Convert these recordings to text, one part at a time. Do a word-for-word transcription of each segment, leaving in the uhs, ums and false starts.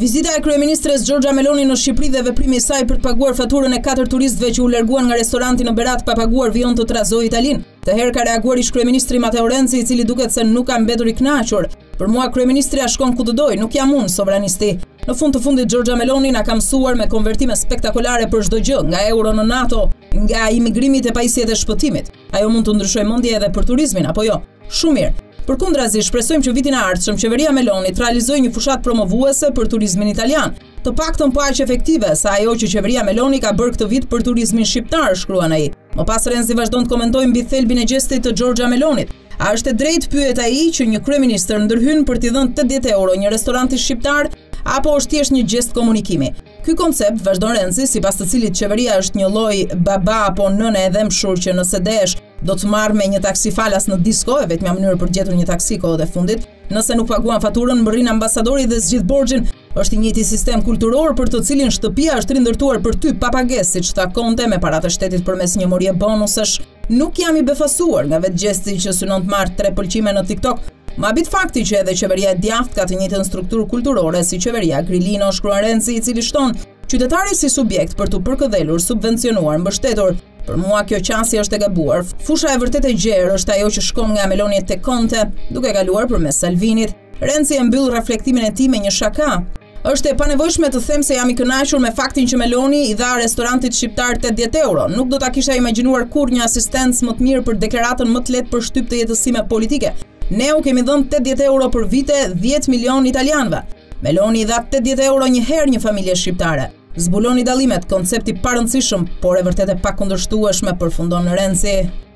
Vizita e kryeministres Giorgia Meloni në Shqipëri dhe veprimi i saj për të paguar faturën e katër turistëve që u larguan nga restoranti në Berat pa paguar vijon të trazoi Italin. Të herë ka reaguar ish kryeministri Matteo Renzi, i cili duket se nuk ka mbetur i kënaqur. Për mua kryeministria shkon ku të doj, nuk jam unë sovranisti. Në fund të fundit Giorgia Meloni na ka mësuar me konvertime spektakolare për çdo gjë, nga euro në NATO, nga imigrimit e pajisjet e shpëtimit. Ajo mund të ndryshojë mendje edhe për turizmin, apo jo? Shumë mirë. Përkundrazi, shpresojmë që vitin e ardhshëm qeveria Meloni të realizojë një fushat promovuese për turizmin italian. Të paktën po aq efektive sa ajo që qeveria Meloni ka bërë këtë vit për turizmin shqiptar, shkruan ai. Më pas Renzi vazhdon të komentojë mbi thelbin e gjestit të Giorgia Melonit. A është e drejtë, pyet ai, që një kryeministër ndërhyn për t'i dhënë tetëdhjetë euro një restoranti shqiptar, apo është thjesht një gjest komunikimi? Ky koncept, vazhdon Renzi, sipas të cilit qeveria është një lloj baba apo nëne e dëmshur që nëse desh do të marrë me një taksi falas në disko, e vetmja mënyrë për gjetur një taksi kohët e fundit. Nëse nuk paguan faturën, mbërrin ambasadori dhe zgjidh borxhin. Është i njëjti sistem kulturor për të cilin shtëpia është rindërtuar për ty pa pagesë, siç takonte me paratë e shtetit përmes një morie bonusesh. Nuk jam i befasuar nga vetë gjesti që synon të marrë tre pëlqime në TikTok. Ma bit fakti që edhe qeveria e djathtë ka të njëjtën strukturë kulturore si qeveria Grillino, shkruan Renzi, i cili shton qytetari si subjekt për të përkëdhelur, subvencionuar, mbështetur. Për mua kjo qasje është e gabuar. Fusha e vërtet e gjerë është ajo që shkon nga Meloni tek Conte, duke kaluar përmes Salvinit. Renzi e mbyll reflektimin e tij me një shaka. Është e panevojshme të them se jam i kënaqur me faktin që Meloni i dha restorantit shqiptar tetëdhjetë euro. Nuk do ta kisha imagjinuar kurrë një asistencë më të mirë për deklaratën më të lehtë për shtyp të jetësime politike. Ne u kemi dhënë tetëdhjetë euro për vite dhjetë milion italianëve. Meloni i dha tetëdhjetë euro një herë një familje shqiptare. Zbuloni dallimet, koncepti pa rëndësishëm, por e vërtet e pakundërshtueshme, përfundon Renzi.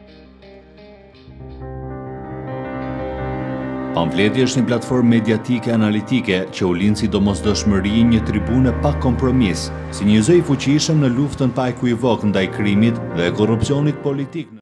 Pamfleti është një platformë mediatike analitike që u lind si domosdoshmëri, një tribune pa kompromis, si një zë i fuqishëm në luftën pa ekuivok ndaj krimit dhe korrupsionit politik.